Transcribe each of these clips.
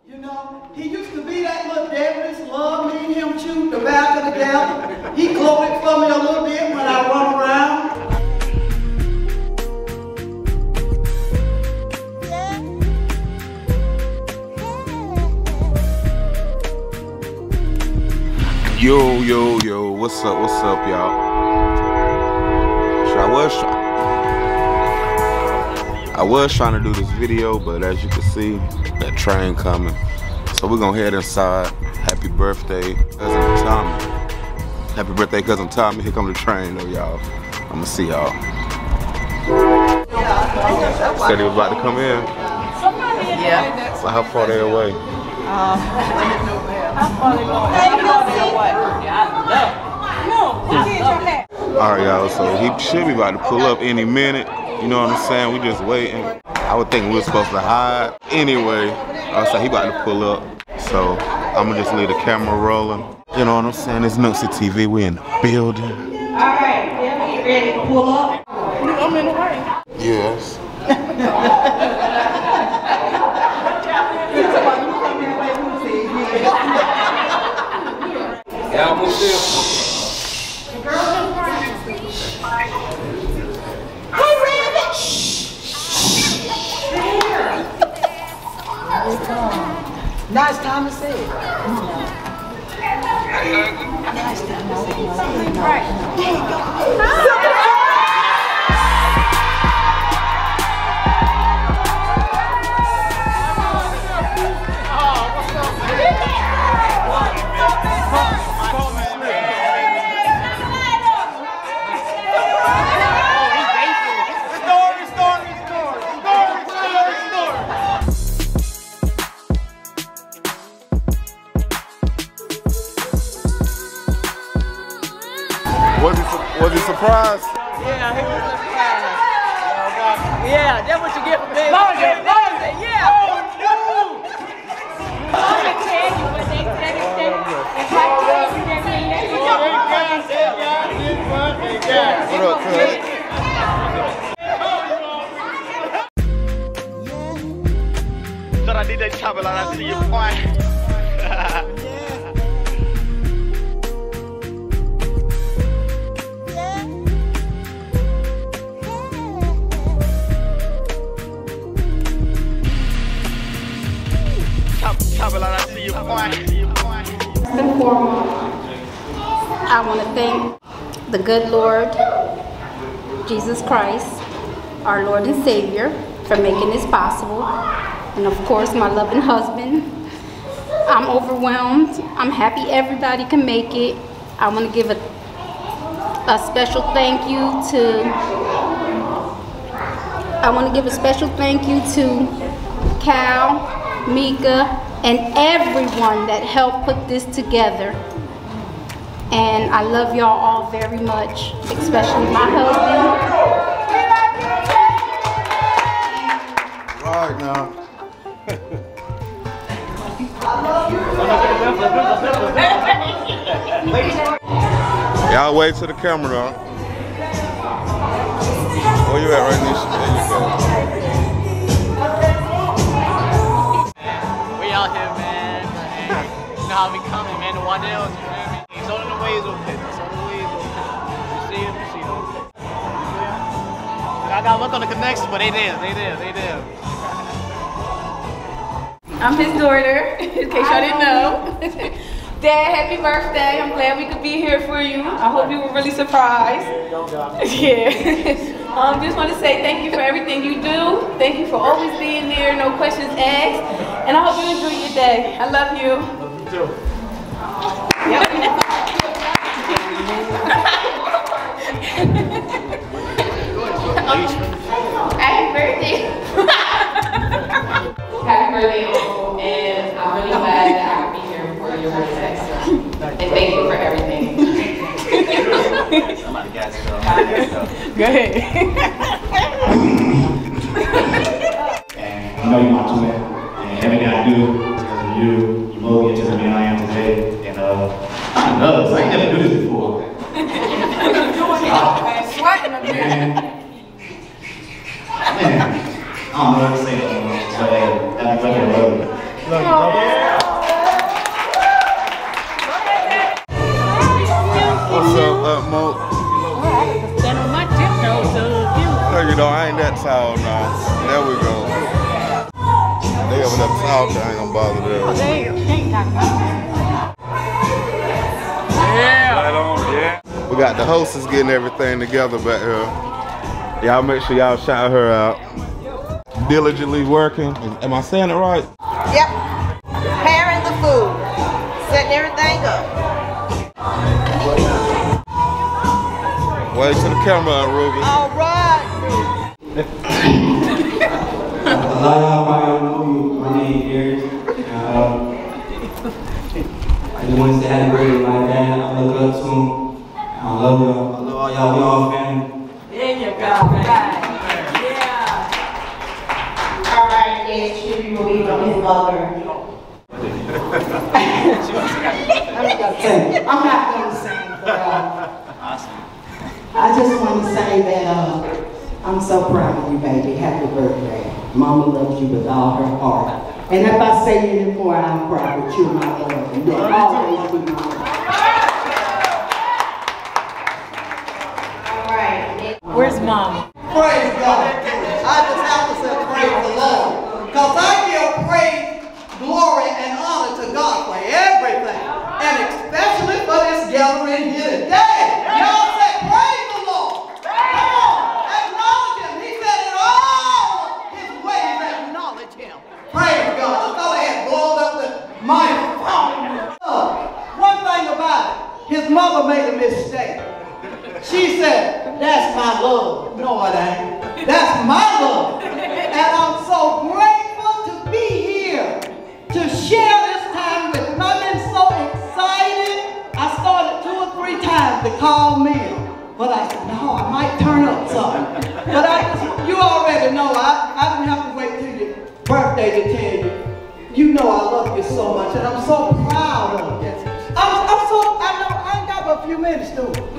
You know, he used to be that little devilish love. Me and him chewed tobacco together. He gloated for me a little bit when I run around. Yo, what's up, y'all? I was trying to do this video, but as you can see, that train coming. So we're gonna head inside. Happy birthday, cousin Tommy. Happy birthday, cousin Tommy. Here come the train though, y'all. I'ma see y'all. Said he was about to come in. Yeah. So how far they away? Alright y'all, so he should be about to pull up any minute. You know what I'm saying? We just waiting. I would think we were supposed to hide. Anyway, I was like, he about to pull up. So I'ma just leave the camera rolling. You know what I'm saying? It's Nooksy TV, we in the building. Alright, you ready to pull up? I'm in the way. Yes. Yeah, I'm still. Hey, Rabbit! Nice time to see it. Nice time to see it. Right. There you go. Was he surprised? Yeah, he was surprised. Yeah, that's what you get for being. Yeah. I can tell you what they said. If I tell you that What up, cuz? Thought I did that chopper like I see you point. First and foremost, I want to thank the good Lord, Jesus Christ, our Lord and Savior, for making this possible. And of course, my loving husband. I'm overwhelmed. I'm happy everybody can make it. I want to give a special thank you to Cal, Mika, and everyone that helped put this together. And I love y'all all very much, especially my husband. Right now. Y'all wave to the camera though. Where you at right now? There you go. We out here, man. You know how we coming, man. The one else, you feel me? It's only the ways open. It's only the ways open. You see it, you see it. I gotta look on the connection, but they there. I'm his daughter, in case y'all didn't know. Dad, happy birthday. I'm glad we could be here for you. I hope you were really surprised. Yeah. Just want to say thank you for everything you do. Thank you for always being there, no questions asked. And I hope you enjoy your day. I love you. Love you too. Happy birthday. Happy birthday, Uncle. And I'm really glad that I could be here for your birthday. And thank you for everything. Somebody got to Go ahead. And you know you're my twin, and everything I do is because of you. You mold me into the man I am today, and I love this. I ain't never do this before. Man, I don't know what to say, but happy birthday, love you. Love you, brother. talk, I ain't gonna bother them. Yeah. Right on, yeah. We got the hostess getting everything together back here. Y'all make sure y'all shout her out. Diligently working. Am I saying it right? Yep. Preparing the food. Setting everything up. Wave to the camera, Ruby. All right. A lot of y'all probably don't know me. My name is Eric. I just want to say happy birthday to my dad. I look up to him. I love y'all. I love all y'all. We all family. There you go, man. All right, yes, Chippy will be from his mother. I'm not going to sing, but I just want to say that I'm so proud of you, baby. Happy birthday. Mama loves you with all her heart. And if I say any more, I'm proud that you're my love. And you'll always be my love. All right. Where's Mom? Praise God. I just have to say praise the Lord. Because I give praise, glory, and honor to God for everything. And especially for this gathering here today. Y'all say praise the Lord. Come on. Acknowledge him. He said in all his ways acknowledge him. Praise God. I thought I had blown up the microphone. One thing about it, his mother made a mistake. She said, that's my love. No, it ain't. That's my love. And I'm so grateful to be here to share this time with them. I've been so excited. I started 2 or 3 times to call Mel. But I said, no, I might turn up something. But you already know, I didn't have to wait till your birthday to tell you. You know I love you so much, and I'm so proud of you. I ain't got but a few minutes to it.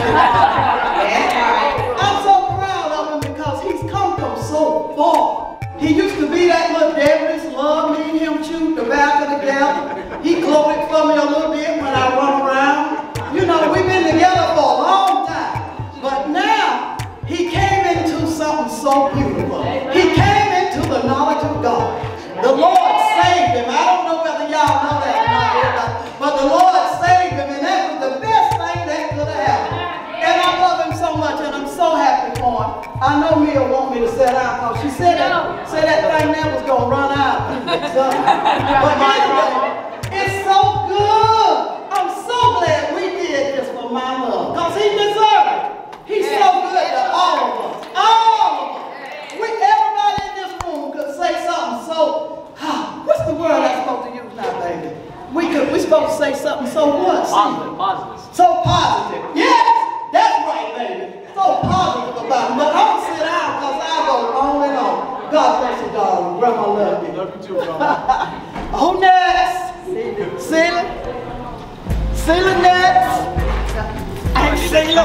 I'm so proud of him because he's come from so far. He used to be that little devilish love, me and him chewed tobacco together. He gloated for me a little bit when I run around. You know, we've been together for a long time. But now, he came into something so beautiful. He came into the knowledge of God. The Lord saved him. I don't know whether y'all know that or not, but the Lord saved him, and that was the best thing that could have happened. And I love him so much, and I'm so happy for him. I know Mia want me to sit down because she said that thing there was going to run out. But anyway, it's so good. I'm so glad we did this for my love because he deserved it. He's so good to all of us. All of us. Everybody in this room could say something so, what's the word I'm supposed to use now, baby? We're supposed to say something so what? Positive. So positive. Yes, that's right, baby. So positive about it. But I'm going to sit down because I go on and on. God bless you, darling. Grandma, love you. Love you too, Grandma. Who next? Celia? Celia next? And Celia.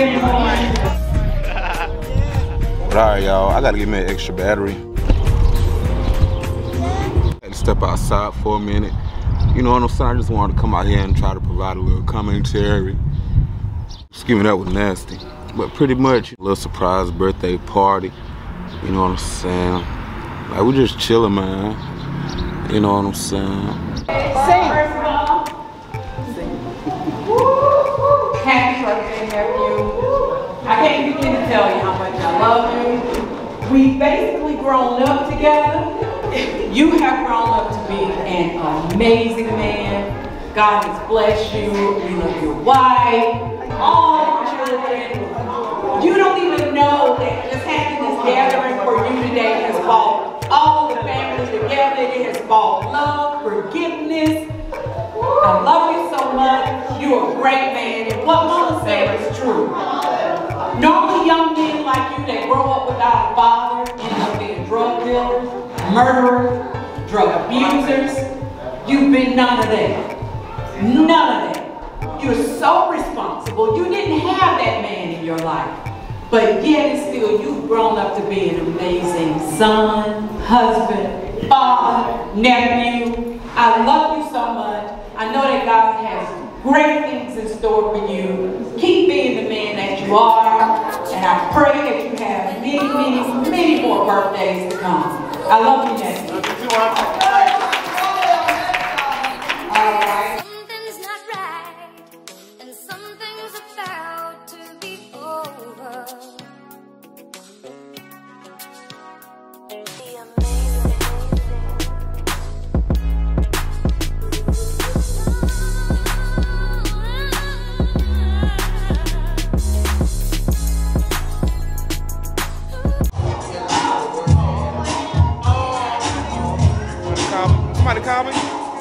Alright, y'all, I gotta get me an extra battery. I had to step outside for a minute. You know what I'm saying? I just wanted to come out here and try to provide a little commentary. Excuse me, that was nasty. But pretty much, a little surprise birthday party. You know what I'm saying? Like, we just chilling, man. You know what I'm saying? Happy birthday, nephew. I can't begin to tell you how much I love you. We basically grown up together. You have grown up to be an amazing man. God has blessed you. You love your wife, all your children. You don't even know that just having this gathering for you today has brought all the families together. It has brought love, forgiveness. I love you so much. You're a great man. And what Mama said is true. Normally young men like you that grow up without a father end up being drug dealers, murderers, drug abusers. You've been none of that. None of that. You're so responsible. You didn't have that man in your life. But yet and still you've grown up to be an amazing son, husband, father, nephew. I love you so much. I know that God has great things in store for you. Keep being the man that you are. And I pray that you have many, many, many more birthdays to come. I love you, Nancy. Somebody call me.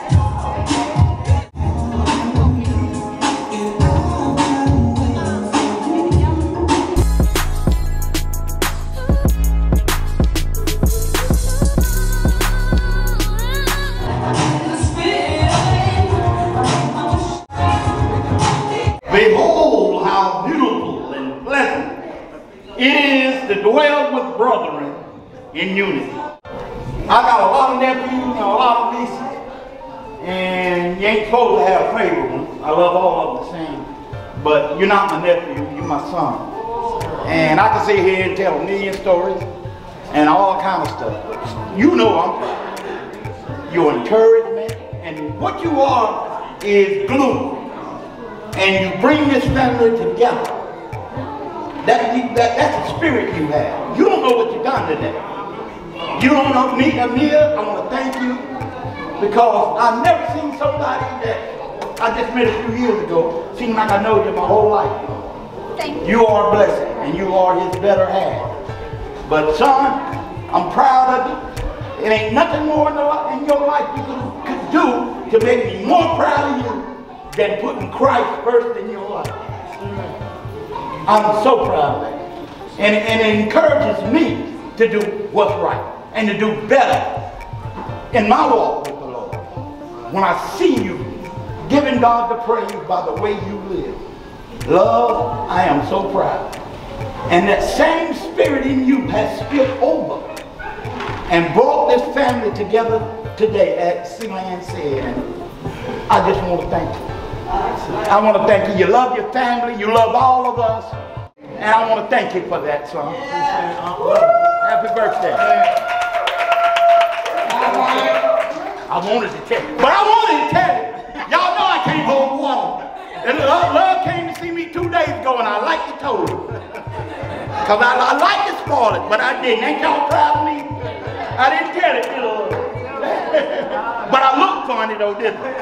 Behold, how beautiful and pleasant it is to dwell with brethren in unity. I got a lot of nephews and a lot of nieces, and you ain't supposed to have favorite ones. I love all of them the same, but you're not my nephew, you're my son. And I can sit here and tell a million stories and all kind of stuff. You know I'm proud. Your encouragement, and what you are is glue. And you bring this family together. That's the spirit you have. You don't know what you've done today. You don't know me, Amir. I want to thank you because I've never seen somebody that I just met a few years ago seem like I know you my whole life. Thank you. You are a blessing, and you are his better half. But son, I'm proud of you. It ain't nothing more in your life you could do to make me more proud of you than putting Christ first in your life. I'm so proud of that. And it encourages me to do what's right and to do better in my walk with the Lord. When I see you giving God the praise by the way you live. Love, I am so proud. And that same spirit in you has spilled over and brought this family together today, as Sealand said. And I just want to thank you. I want to thank you. You love your family. You love all of us. And I want to thank you for that, son. Happy birthday. I wanted to tell you. But I wanted to tell you. Y'all know I can't hold water. And Love came to see me 2 days ago, and I like to told him. Because I like to spoil it, but I didn't. Ain't y'all proud of me? I didn't tell it, you know. But I looked funny, though, didn't I?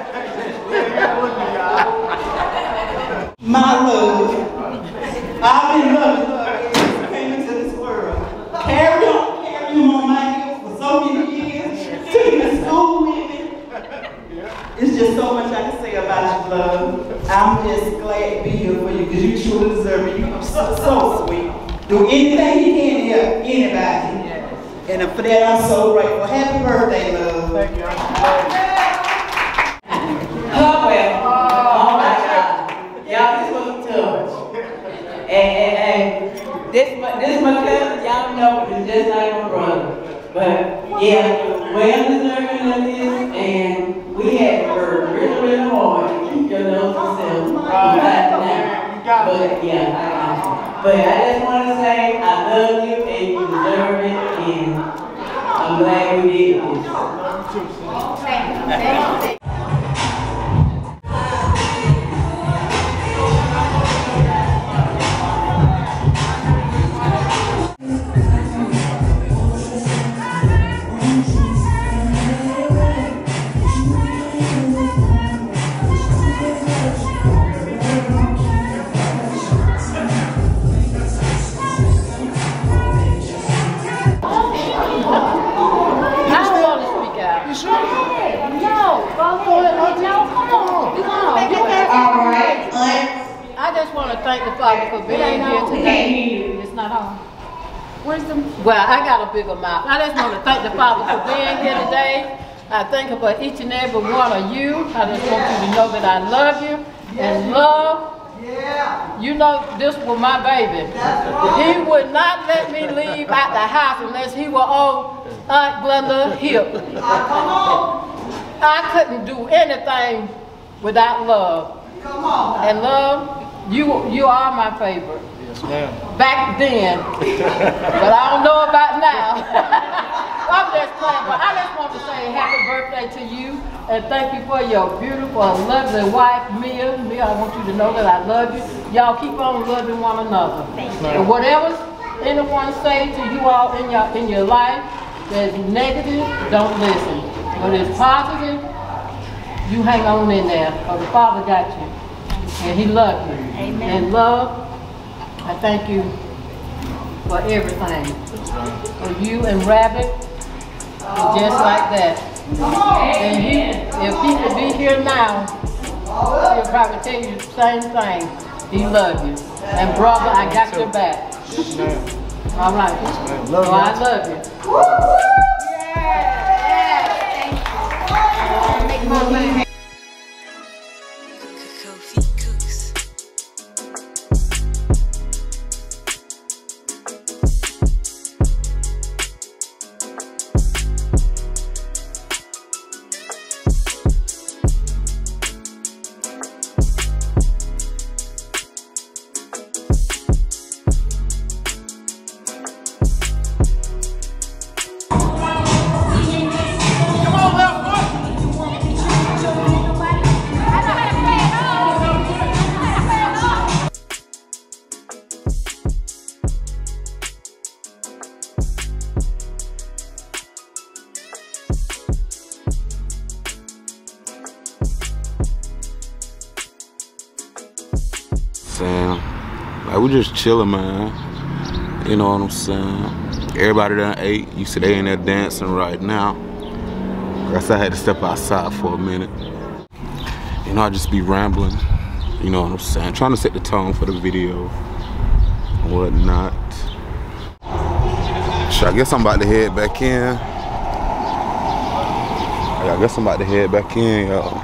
My love, I've been loving her ever since I came into this world. Carry on my heels for so many years, took me to school with me. It's just so much I can say about you, love. I'm just glad to be here for you because you truly deserve it. You're so sweet. Do anything you can to help anybody. And for that, I'm so grateful. Happy birthday, love. Thank you. Oh, my God. Y'all, this was a touch. And this my cousin, y'all know, is just like my brother. But, yeah, well deserving of this, and we had to work really, really hard to keep your nose to yourself. But, yeah, but I just want to say I love you, and you deserve it, and I'm glad we did this. Thank the Father for being here today. It's not on. Where's the? Well, I got a bigger mouth. I just want to thank the Father for being here today. I thank Him for each and every one of you. I just want you to know that I love you and love. You know, this was my baby. He would not let me leave out the house unless he were on Aunt Glenda hip. I couldn't do anything without love. And love. You are my favorite. Yes, ma'am. Back then. But I don't know about now. I'm just playing, but I just want to say happy birthday to you and thank you for your beautiful, lovely wife, Mia. Mia, I want you to know that I love you. Y'all keep on loving one another. Thank you. And whatever anyone say to you all in your life that's negative, don't listen. But it's positive, you hang on in there, because the Father got you. And He loved you. Amen. And love, I thank you for everything. For you and Rabbit, and just like that. And here now, he'll probably tell you the same thing. He loves you. And brother, I got your back. All right. So I love you. Yeah. Make my man. Like, we just chilling, man. You know what I'm saying? Everybody done ate. You see they in there dancing right now. Guess I had to step outside for a minute. You know, I just be rambling. You know what I'm saying? Trying to set the tone for the video and whatnot. So I guess I'm about to head back in. I guess I'm about to head back in, y'all.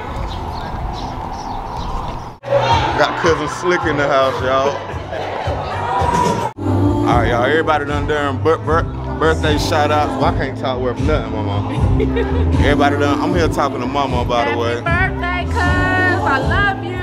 Got Cousin Slick in the house, y'all. All right, y'all. Everybody done birthday shout outs. Well, I can't talk worth nothing, mama. Everybody done. I'm here talking to mama, by the way. Happy birthday, cuz. I love you.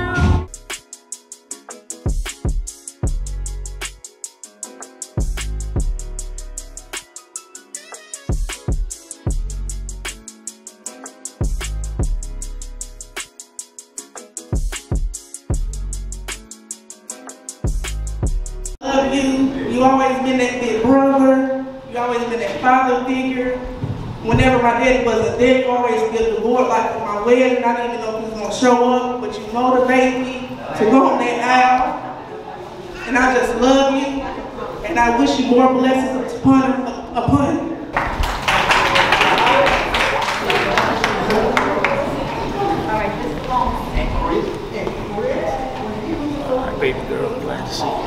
You always been that big brother. You always been that father figure. Whenever my daddy wasn't there, you always did the Lord, like for my wedding. I didn't even know if he was gonna show up, but you motivate me to go on that aisle. And I just love you, and I wish you more blessings upon you. Baby girl, glad to see you.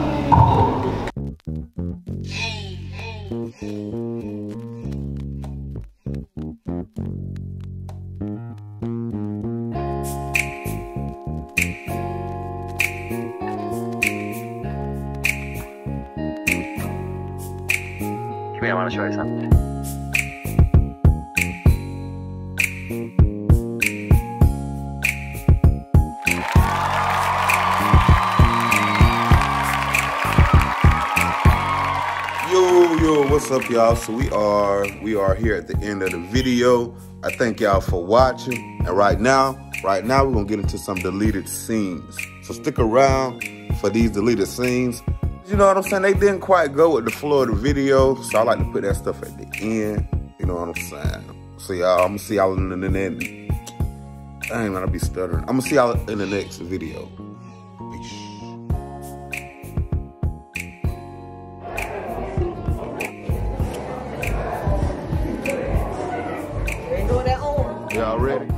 Come here, I want to show you something. Yo, what's up, y'all? So we are here at the end of the video. I thank y'all for watching. And right now we're gonna get into some deleted scenes. So stick around for these deleted scenes. You know what I'm saying? They didn't quite go with the flow of the video, so I like to put that stuff at the end. You know what I'm saying? So y'all, I'm gonna see y'all in the next. Dang, man, I be stuttering. I'm gonna see y'all in the next video. Peace. Y'all ready?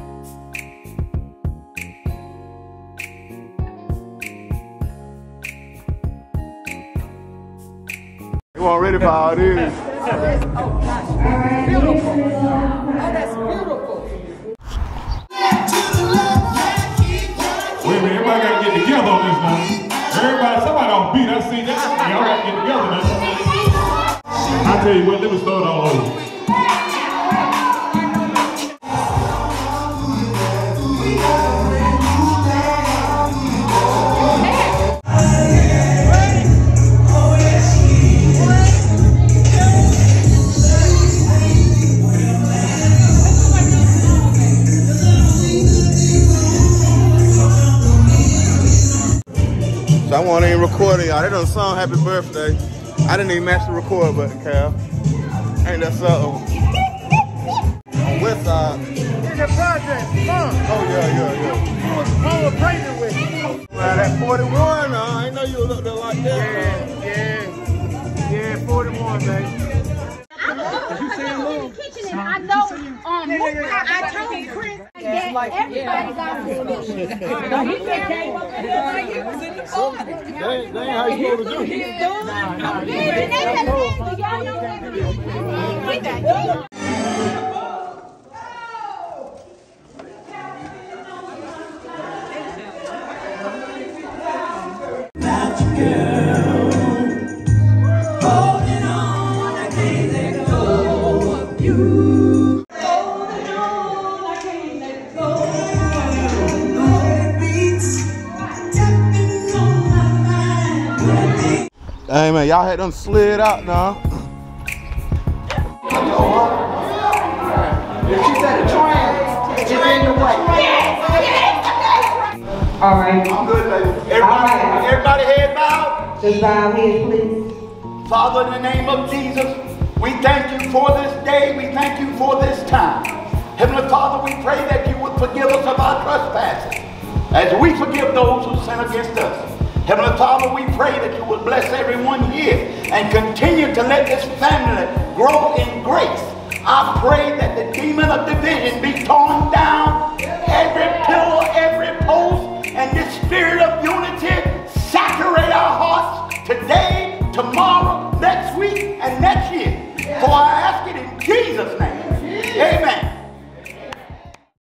You all ready for all this? Beautiful. Oh, that's beautiful. Wait a minute, everybody got to get together on this now. Somebody on beat, I see that. Y'all got to get together now. I tell you what, let me start all over. So I wasn't even recording y'all. They done sung happy birthday. I didn't even match the record button, Cal. Ain't that something? On West Side. It's a project, huh? Oh, yeah. You was home praising with me. Man, that 41, I ain't know you was up there like that. Yeah, 41, baby. I love the kitchen, and I know I told Chris that everybody got food. No, he just came up here like he was in the corner. That ain't how you supposed to do it. Y'all know that. Hey man, y'all had done slid out now. She said the train is in the way. All right. I'm good, baby. Everybody head bowed. Just bow heads, please. Father, in the name of Jesus, we thank you for this day. We thank you for this time. Heavenly Father, we pray that you would forgive us of our trespasses as we forgive those who sin against us. Heavenly Father, we pray that you would bless everyone here and continue to let this family grow in grace. I pray that the demon of division be torn down, every pillar, every post, and this spirit of unity saturate our hearts today, tomorrow, next week, and